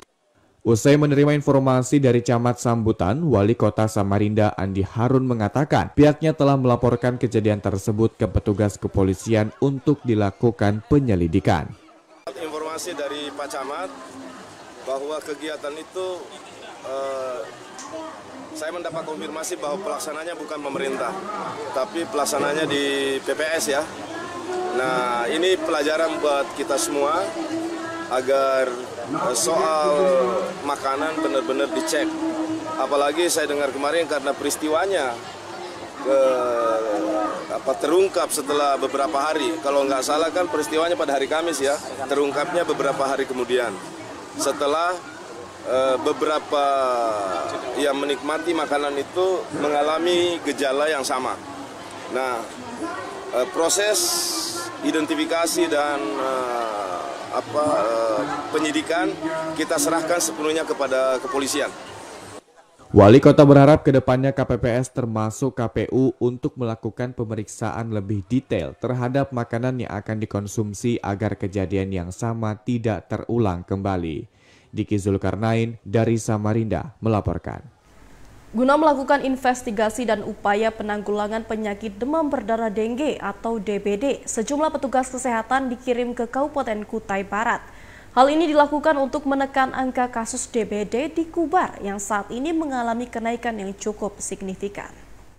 Usai menerima informasi dari Camat Sambutan, Wali Kota Samarinda Andi Harun mengatakan pihaknya telah melaporkan kejadian tersebut ke petugas kepolisian untuk dilakukan penyelidikan. Informasi dari Pak Camat bahwa kegiatan itu eh, saya mendapat konfirmasi bahwa pelaksananya bukan pemerintah, tapi pelaksananya di P P S ya. Nah, ini pelajaran buat kita semua agar soal makanan benar-benar dicek. Apalagi saya dengar kemarin karena peristiwanya ke, apa, terungkap setelah beberapa hari. Kalau nggak salah kan peristiwanya pada hari Kamis ya, terungkapnya beberapa hari kemudian. Setelah e, beberapa yang menikmati makanan itu mengalami gejala yang sama. Nah, e, proses identifikasi dan e, apa uh, penyidikan kita serahkan sepenuhnya kepada kepolisian. Wali Kota berharap kedepannya K P P S termasuk K P U untuk melakukan pemeriksaan lebih detail terhadap makanan yang akan dikonsumsi agar kejadian yang sama tidak terulang kembali. Diki Zulkarnain dari Samarinda melaporkan. Guna melakukan investigasi dan upaya penanggulangan penyakit demam berdarah dengue atau D B D, sejumlah petugas kesehatan dikirim ke Kabupaten Kutai Barat. Hal ini dilakukan untuk menekan angka kasus D B D di Kubar yang saat ini mengalami kenaikan yang cukup signifikan.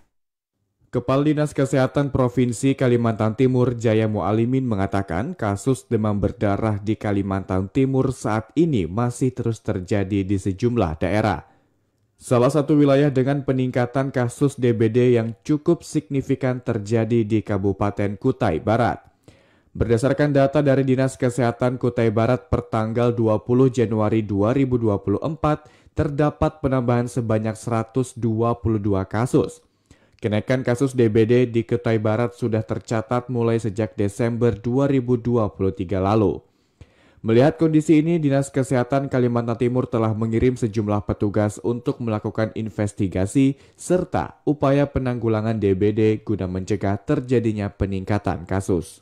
Kepala Dinas Kesehatan Provinsi Kalimantan Timur Jaya Mualimin mengatakan kasus demam berdarah di Kalimantan Timur saat ini masih terus terjadi di sejumlah daerah. Salah satu wilayah dengan peningkatan kasus D B D yang cukup signifikan terjadi di Kabupaten Kutai Barat. Berdasarkan data dari Dinas Kesehatan Kutai Barat per tanggal dua puluh Januari dua ribu dua puluh empat, terdapat penambahan sebanyak seratus dua puluh dua kasus. Kenaikan kasus D B D di Kutai Barat sudah tercatat mulai sejak Desember dua ribu dua puluh tiga lalu. Melihat kondisi ini, Dinas Kesehatan Kalimantan Timur telah mengirim sejumlah petugas untuk melakukan investigasi serta upaya penanggulangan D B D guna mencegah terjadinya peningkatan kasus.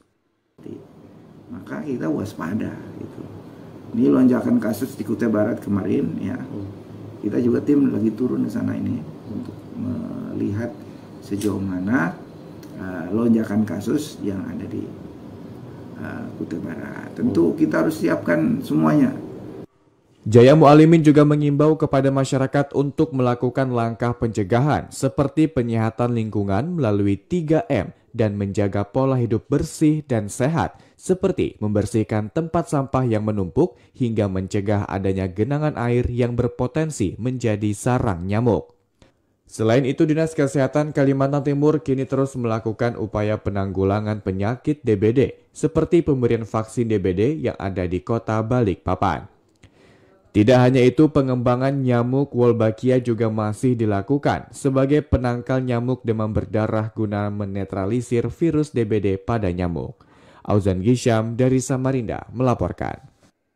Maka kita waspada gitu. Ini lonjakan kasus di Kutai Barat kemarin ya. Kita juga tim lagi turun ke sana ini untuk melihat sejauh mana uh, lonjakan kasus yang ada di Uh, Kutai Barat. Tentu kita harus siapkan semuanya. Jaya Mualimin juga mengimbau kepada masyarakat untuk melakukan langkah pencegahan seperti penyehatan lingkungan melalui tiga M dan menjaga pola hidup bersih dan sehat seperti membersihkan tempat sampah yang menumpuk hingga mencegah adanya genangan air yang berpotensi menjadi sarang nyamuk. Selain itu, Dinas Kesehatan Kalimantan Timur kini terus melakukan upaya penanggulangan penyakit D B D seperti pemberian vaksin D B D yang ada di Kota Balikpapan. Tidak hanya itu, pengembangan nyamuk Wolbachia juga masih dilakukan sebagai penangkal nyamuk demam berdarah guna menetralisir virus D B D pada nyamuk. Auzan Gisham dari Samarinda melaporkan.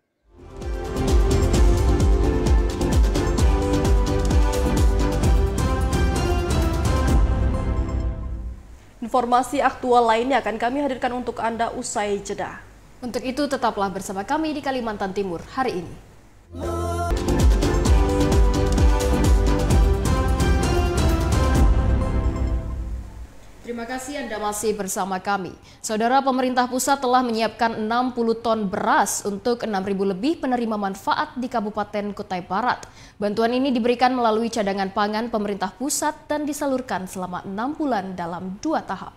Informasi aktual lainnya akan kami hadirkan untuk Anda usai jeda. Untuk itu tetaplah bersama kami di Kalimantan Timur hari ini. Terima kasih Anda masih bersama kami. Saudara, pemerintah pusat telah menyiapkan enam puluh ton beras untuk enam ribu lebih penerima manfaat di Kabupaten Kutai Barat. Bantuan ini diberikan melalui cadangan pangan pemerintah pusat dan disalurkan selama enam bulan dalam dua tahap.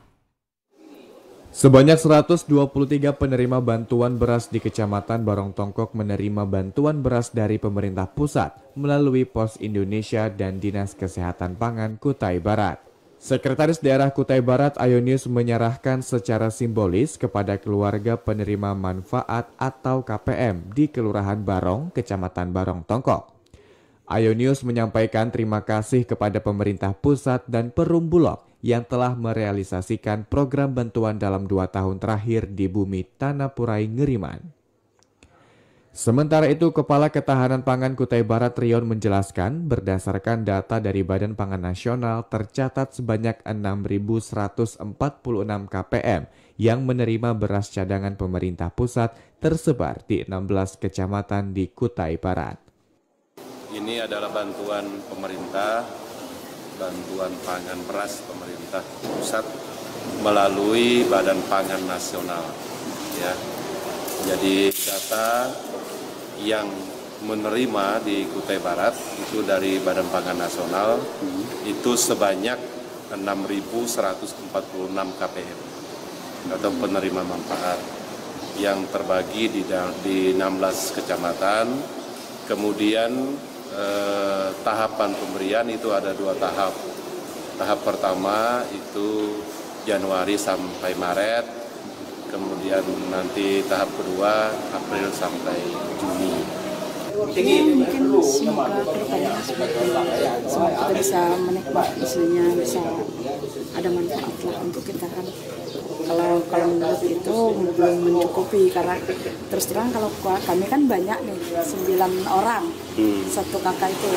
Sebanyak seratus dua puluh tiga penerima bantuan beras di Kecamatan Barong Tongkok menerima bantuan beras dari pemerintah pusat melalui Pos Indonesia dan Dinas Kesehatan Pangan Kutai Barat. Sekretaris Daerah Kutai Barat Ayonius menyerahkan secara simbolis kepada keluarga penerima manfaat atau K P M di Kelurahan Barong, Kecamatan Barong Tongkok. Ayonius menyampaikan terima kasih kepada pemerintah pusat dan Perum Bulog yang telah merealisasikan program bantuan dalam dua tahun terakhir di bumi Tanah Purai Ngeriman. Sementara itu, Kepala Ketahanan Pangan Kutai Barat Rion menjelaskan berdasarkan data dari Badan Pangan Nasional tercatat sebanyak enam ribu seratus empat puluh enam K P M yang menerima beras cadangan pemerintah pusat tersebar di enam belas kecamatan di Kutai Barat. Ini adalah bantuan pemerintah, bantuan pangan beras pemerintah pusat melalui Badan Pangan Nasional. Ya, jadi data yang menerima di Kutai Barat itu dari Badan Pangan Nasional hmm. itu sebanyak enam ribu seratus empat puluh enam K P M atau penerima manfaat yang terbagi di, di enam belas kecamatan. Kemudian eh, tahapan pemberian itu ada dua tahap. Tahap pertama itu Januari sampai Maret. Kemudian nanti tahap kedua April sampai Juni. Mungkin semoga kedepannya semoga kita bisa menikmati istilahnya, bisa ada manfaat lah untuk kita kan. Kalau kalau menurut itu belum mencukupi karena terus terang kalau kami kan banyak nih sembilan orang hmm. satu kakak itu.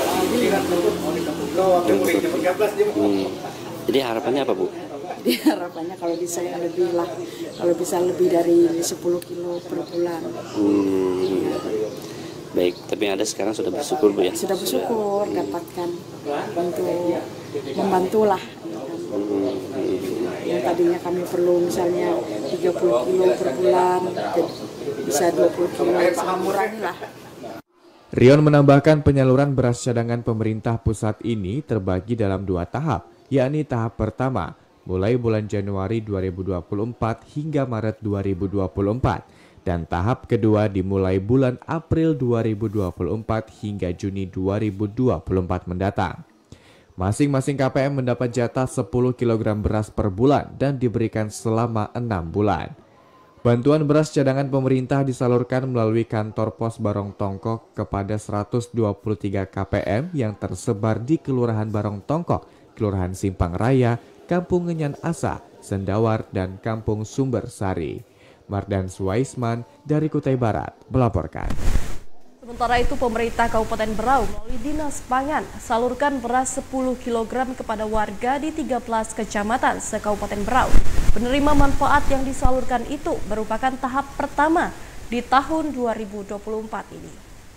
Hmm. Jadi harapannya apa, Bu? Jadi harapannya kalau bisa yang lebih lah, kalau bisa lebih dari sepuluh kilo per bulan. Hmm. Baik, tapi yang ada sekarang sudah bersyukur, Bu ya? Sudah bersyukur dapatkan untuk membantu lah. Hmm. Yang tadinya kami perlu misalnya tiga puluh kilo per bulan, bisa dua puluh kilo, mengurangi lah. Rion menambahkan penyaluran beras cadangan pemerintah pusat ini terbagi dalam dua tahap, yakni tahap pertama mulai bulan Januari dua ribu dua puluh empat hingga Maret dua ribu dua puluh empat dan tahap kedua dimulai bulan April dua ribu dua puluh empat hingga Juni dua ribu dua puluh empat mendatang. Masing-masing K P M mendapat jatah sepuluh kilogram beras per bulan dan diberikan selama enam bulan. Bantuan beras cadangan pemerintah disalurkan melalui kantor pos Barong Tongkok kepada seratus dua puluh tiga K P M yang tersebar di Kelurahan Barong Tongkok, Kelurahan Simpang Raya, Kampung Ngenyan Asa, Sendawar, dan Kampung Sumber Sari. Mardan Suwaisman dari Kutai Barat melaporkan. Sementara itu, pemerintah Kabupaten Berau melalui Dinas Pangan salurkan beras sepuluh kilogram kepada warga di tiga belas kecamatan se-Kabupaten Berau. Penerima manfaat yang disalurkan itu merupakan tahap pertama di tahun dua ribu dua puluh empat ini.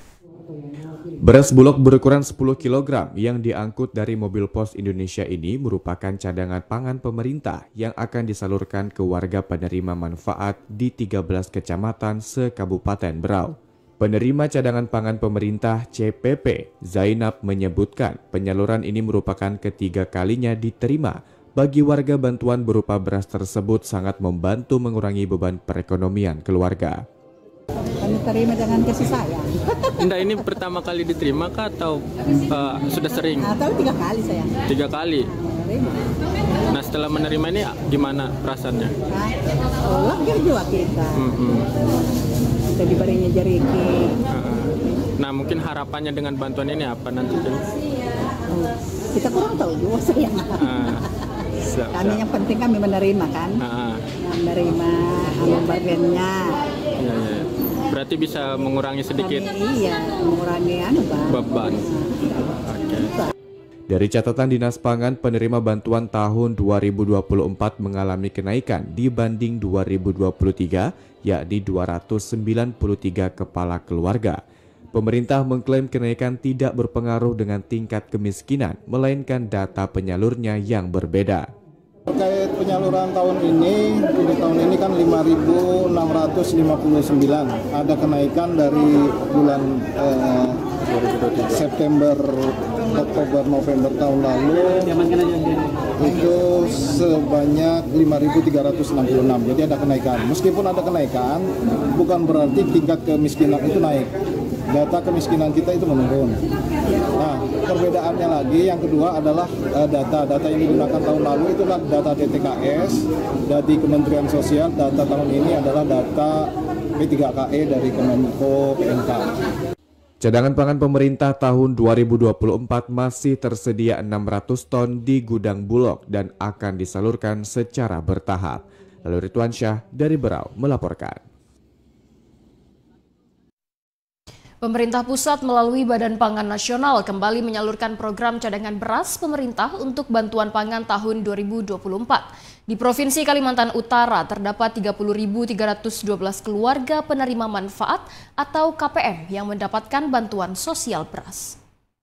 Beras bulog berukuran sepuluh kilogram yang diangkut dari mobil Pos Indonesia ini merupakan cadangan pangan pemerintah yang akan disalurkan ke warga penerima manfaat di tiga belas kecamatan se-Kabupaten Berau. Penerima cadangan pangan pemerintah C P P, Zainab, menyebutkan penyaluran ini merupakan ketiga kalinya diterima. Bagi warga, bantuan berupa beras tersebut sangat membantu mengurangi beban perekonomian keluarga. Kami terima dengan kasih sayang. Enggak, ini pertama kali diterima kah atau uh, sudah sering? Atau tiga kali saya. Tiga kali. Terima. Nah, setelah menerima ini gimana perasaannya? Oh, lega juga kita. Mm-hmm. Kita diberinya jariki. Uh-uh. Nah, mungkin harapannya dengan bantuan ini apa nanti? Oh, kita kurang tahu juga sayang. Ah, siap, kami siap. yang penting kami menerima kan, Ah, menerima alumbarbennya. ya, ya. Berarti bisa mengurangi sedikit Kami, iya, mengurangi anu bang. beban. Oke. Dari catatan Dinas Pangan, penerima bantuan tahun dua ribu dua puluh empat mengalami kenaikan dibanding dua ribu dua puluh tiga, yakni dua ratus sembilan puluh tiga kepala keluarga. Pemerintah mengklaim kenaikan tidak berpengaruh dengan tingkat kemiskinan, melainkan data penyalurnya yang berbeda. Terkait penyaluran tahun ini, untuk tahun ini kan lima ribu enam ratus lima puluh sembilan, ada kenaikan dari bulan eh, September, Oktober, November tahun lalu itu sebanyak lima ribu tiga ratus enam puluh enam, jadi ada kenaikan. Meskipun ada kenaikan, bukan berarti tingkat kemiskinan itu naik. Data kemiskinan kita itu menurun. Nah, perbedaannya lagi yang kedua adalah uh, data data yang digunakan tahun lalu itulah data D T K S dari Kementerian Sosial. Data tahun ini adalah data P tiga K E dari Kemenko P M K. Cadangan pangan pemerintah tahun dua ribu dua puluh empat masih tersedia enam ratus ton di gudang Bulog dan akan disalurkan secara bertahap. Lalu Ridwan Syah dari Berau melaporkan. Pemerintah pusat melalui Badan Pangan Nasional kembali menyalurkan program cadangan beras pemerintah untuk bantuan pangan tahun dua ribu dua puluh empat. Di Provinsi Kalimantan Utara terdapat tiga puluh ribu tiga ratus dua belas keluarga penerima manfaat atau K P M yang mendapatkan bantuan sosial beras.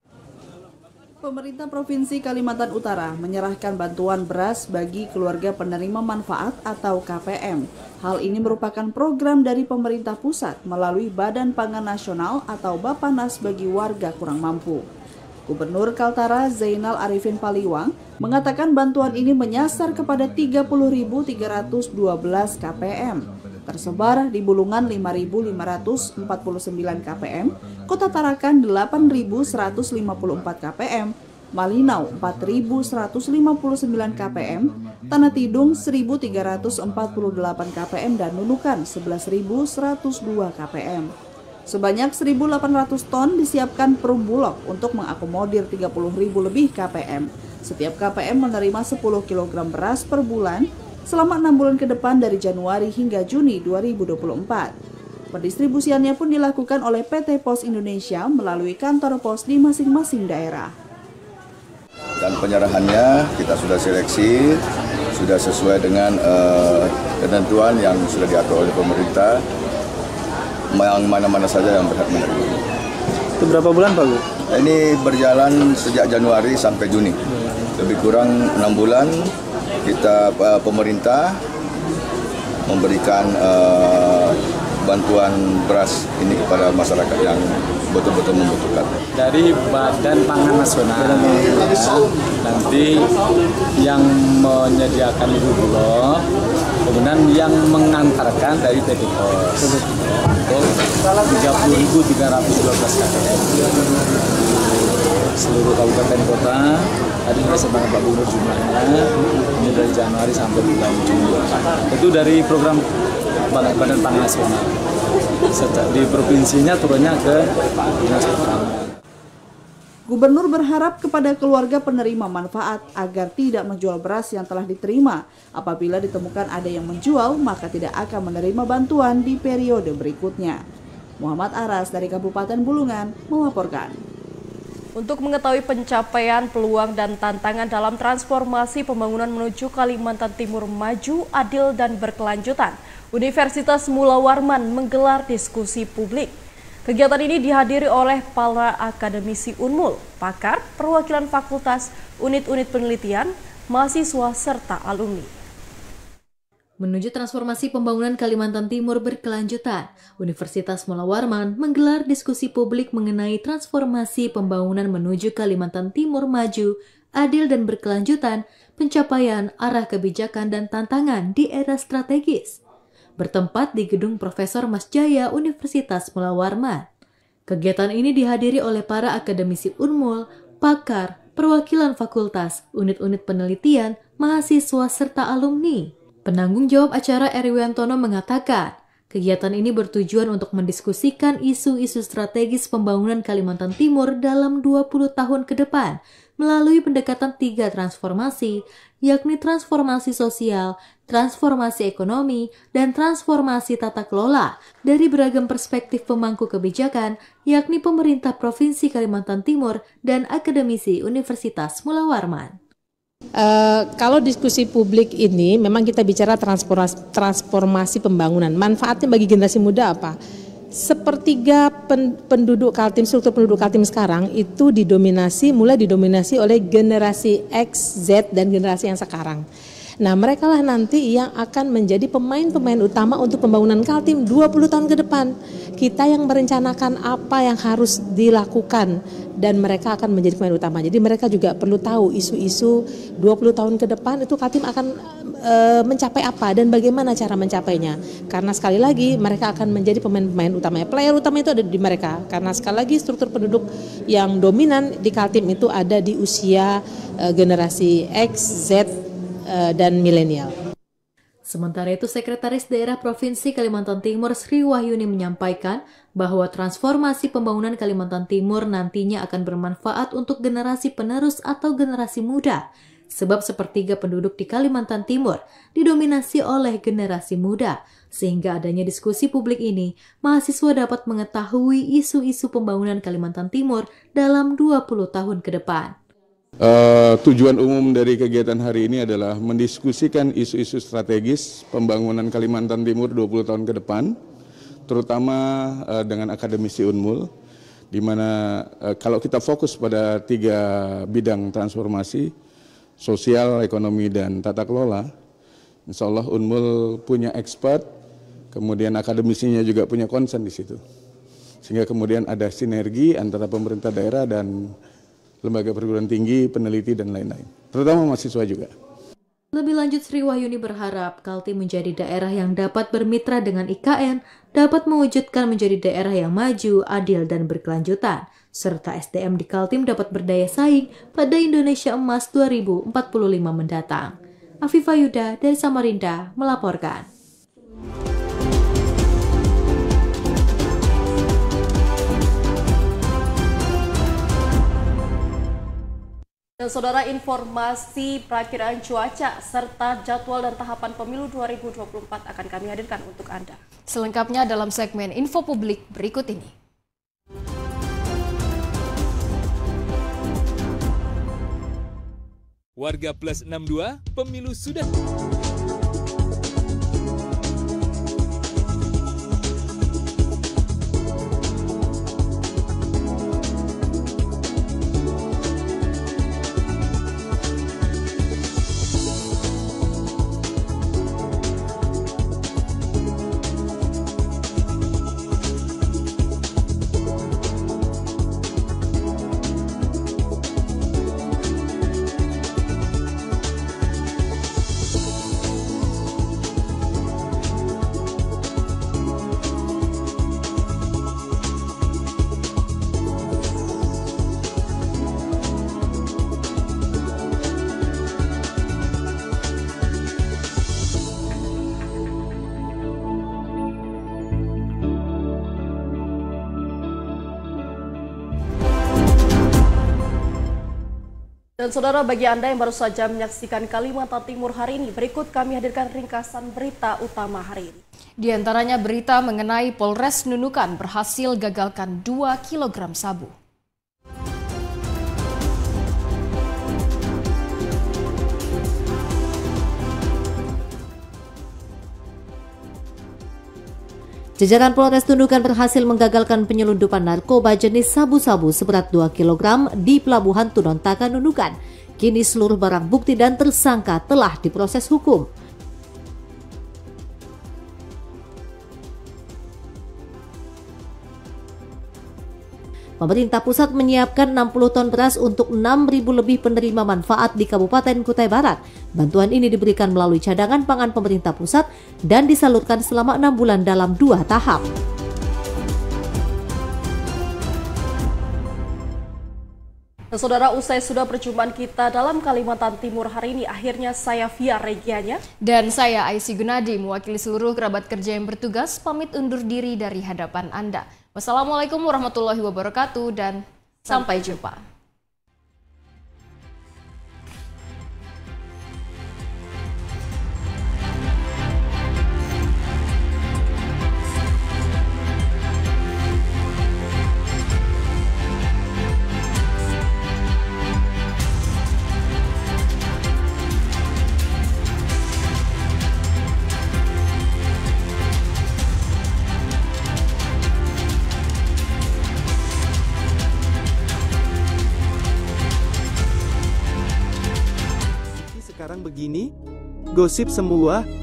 Pemerintah Provinsi Kalimantan Utara menyerahkan bantuan beras bagi keluarga penerima manfaat atau K P M. Hal ini merupakan program dari pemerintah pusat melalui Badan Pangan Nasional atau Bappenas bagi warga kurang mampu. Gubernur Kaltara Zainal Arifin Paliwang mengatakan bantuan ini menyasar kepada tiga puluh ribu tiga ratus dua belas K P M. Tersebar di Bulungan lima ribu lima ratus empat puluh sembilan K P M, Kota Tarakan delapan ribu seratus lima puluh empat K P M, Malinau empat ribu seratus lima puluh sembilan K P M, Tanah Tidung seribu tiga ratus empat puluh delapan K P M, dan Nunukan sebelas ribu seratus dua K P M. Sebanyak seribu delapan ratus ton disiapkan Perum Bulog untuk mengakomodir tiga puluh ribu lebih K P M. Setiap K P M menerima sepuluh kilogram beras per bulan selama enam bulan ke depan dari Januari hingga Juni dua ribu dua puluh empat. Pendistribusiannya pun dilakukan oleh P T Pos Indonesia melalui kantor pos di masing-masing daerah. Dan penyerahannya kita sudah seleksi, sudah sesuai dengan uh, ketentuan yang sudah diatur oleh pemerintah, yang mana-mana saja yang berhak menerima. Itu berapa bulan Pak Bu? Ini berjalan sejak Januari sampai Juni, lebih kurang enam bulan. Kita uh, pemerintah memberikan uh, bantuan beras ini kepada masyarakat yang betul-betul membutuhkan. Dari Badan Pangan Nasional, ya, nanti yang menyediakan itu Bulog, kemudian yang mengantarkan dari P T Pos untuk tiga puluh ribu tiga ratus dua belas K P M seluruh kabupaten kota. Tadi saya sebanyak Pak Gubernur jumlahnya, ini dari Januari sampai bulan Juni. Itu dari program Badan Pangan Nasional. Di provinsinya turunnya ke Dinas Pertanian. Gubernur berharap kepada keluarga penerima manfaat agar tidak menjual beras yang telah diterima. Apabila ditemukan ada yang menjual, maka tidak akan menerima bantuan di periode berikutnya. Muhammad Aras dari Kabupaten Bulungan melaporkan. Untuk mengetahui pencapaian, peluang, dan tantangan dalam transformasi pembangunan menuju Kalimantan Timur maju, adil, dan berkelanjutan, Universitas Mula Warman menggelar diskusi publik. Kegiatan ini dihadiri oleh para akademisi Unmul, pakar, perwakilan fakultas, unit-unit penelitian, mahasiswa, serta alumni. Menuju transformasi pembangunan Kalimantan Timur berkelanjutan, Universitas Mula Warman menggelar diskusi publik mengenai transformasi pembangunan menuju Kalimantan Timur maju, adil dan berkelanjutan, pencapaian arah kebijakan dan tantangan di era strategis. Bertempat di Gedung Profesor Mas Jaya Universitas Mula Warman. Kegiatan ini dihadiri oleh para akademisi Unmul, pakar, perwakilan fakultas, unit-unit penelitian, mahasiswa, serta alumni. Penanggung jawab acara Eriwiantono mengatakan, Kegiatan ini bertujuan untuk mendiskusikan isu-isu strategis pembangunan Kalimantan Timur dalam dua puluh tahun ke depan melalui pendekatan tiga transformasi, yakni transformasi sosial, transformasi ekonomi, dan transformasi tata kelola dari beragam perspektif pemangku kebijakan, yakni pemerintah Provinsi Kalimantan Timur dan akademisi Universitas Mula Warman. Uh, kalau diskusi publik ini memang kita bicara transformasi, transformasi pembangunan. Manfaatnya bagi generasi muda apa? Sepertiga pen, penduduk Kaltim, struktur penduduk Kaltim sekarang itu didominasi, mulai didominasi oleh generasi X, Z, dan generasi yang sekarang. Nah, mereka lah nanti yang akan menjadi pemain-pemain utama untuk pembangunan Kaltim dua puluh tahun ke depan. Kita yang merencanakan apa yang harus dilakukan dan mereka akan menjadi pemain utama. Jadi mereka juga perlu tahu isu-isu dua puluh tahun ke depan itu Kaltim akan e, mencapai apa dan bagaimana cara mencapainya. Karena sekali lagi mereka akan menjadi pemain-pemain utamanya. Player utama itu ada di mereka. Karena sekali lagi struktur penduduk yang dominan di Kaltim itu ada di usia e, generasi X, Z, dan milenial. Sementara itu, Sekretaris Daerah Provinsi Kalimantan Timur Sri Wahyuni menyampaikan bahwa transformasi pembangunan Kalimantan Timur nantinya akan bermanfaat untuk generasi penerus atau generasi muda, sebab sepertiga penduduk di Kalimantan Timur didominasi oleh generasi muda. Sehingga adanya diskusi publik ini, mahasiswa dapat mengetahui isu-isu pembangunan Kalimantan Timur dalam dua puluh tahun ke depan. Uh, tujuan umum dari kegiatan hari ini adalah mendiskusikan isu-isu strategis pembangunan Kalimantan Timur dua puluh tahun ke depan, terutama uh, dengan akademisi Unmul, di mana uh, kalau kita fokus pada tiga bidang transformasi, sosial, ekonomi, dan tata kelola, insya Allah Unmul punya expert, kemudian akademisinya juga punya concern di situ. Sehingga kemudian ada sinergi antara pemerintah daerah dan lembaga perguruan tinggi, peneliti, dan lain-lain. Terutama mahasiswa juga. Lebih lanjut, Sri Wahyuni berharap Kaltim menjadi daerah yang dapat bermitra dengan I K N, dapat mewujudkan menjadi daerah yang maju, adil, dan berkelanjutan, serta S D M di Kaltim dapat berdaya saing pada Indonesia Emas dua ribu empat puluh lima mendatang. Afifah Yuda dari Samarinda melaporkan. Dan saudara, informasi perakiraan cuaca serta jadwal dan tahapan pemilu dua ribu dua puluh empat akan kami hadirkan untuk Anda. Selengkapnya dalam segmen Info Publik berikut ini. Warga Plus enam puluh dua, pemilu sudah... Dan saudara, bagi Anda yang baru saja menyaksikan Kalimantan Timur hari ini, berikut kami hadirkan ringkasan berita utama hari ini. Di antaranya berita mengenai Polres Nunukan berhasil gagalkan dua kilogram sabu. Jajaran Polres Nunukan berhasil menggagalkan penyelundupan narkoba jenis sabu-sabu seberat dua kilogram di Pelabuhan Tunontaga Nunukan. Kini seluruh barang bukti dan tersangka telah diproses hukum. Pemerintah pusat menyiapkan enam puluh ton beras untuk enam ribu lebih penerima manfaat di Kabupaten Kutai Barat. Bantuan ini diberikan melalui cadangan pangan pemerintah pusat dan disalurkan selama enam bulan dalam dua tahap. Dan saudara, usai sudah perjumpaan kita dalam Kalimantan Timur hari ini, akhirnya saya Via Regianya. Dan saya Aisy Gunadi, mewakili seluruh kerabat kerja yang bertugas, pamit undur diri dari hadapan Anda. Wassalamualaikum warahmatullahi wabarakatuh dan sampai jumpa. Sekarang begini, gosip semua,